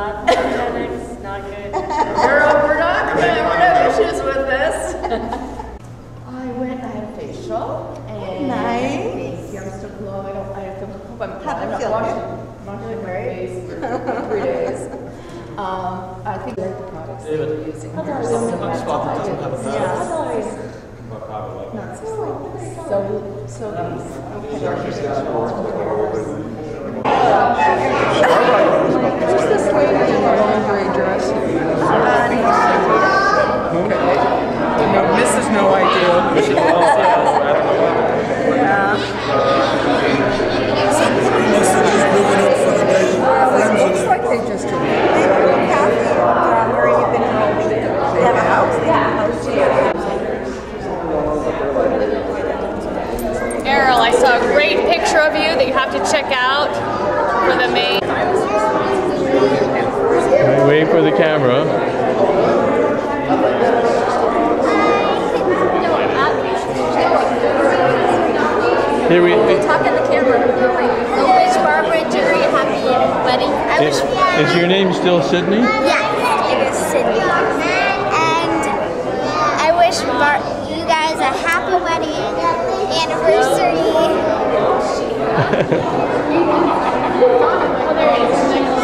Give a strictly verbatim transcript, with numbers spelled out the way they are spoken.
Not genetics, not good. We're, we're not good. We're no issues with this. I went, I had a facial. And nice. I'm still glowing. I don't, I hope I'm, How I'm do not you feel? washing, washing my face for three days. Um, I think like the products that you're using. Are so Not so, so, so nice. Who's this lady in the lingerie dress? Okay. No, Missus No Idea. Missus I don't know why. Yeah. Well, it looks like they just did. They were Kathy, um, where you've been enrolled. They have a house. They have a house here. Errol, I saw a great picture of you that you have to check out for the main. Right, wait for the camera. Here we, we Talk in the camera. I wish Barbara and Jerry a happy wedding. I is, wish is your name still Sydney? Yes, it is Sydney. And I wish Bar you guys a happy wedding anniversary.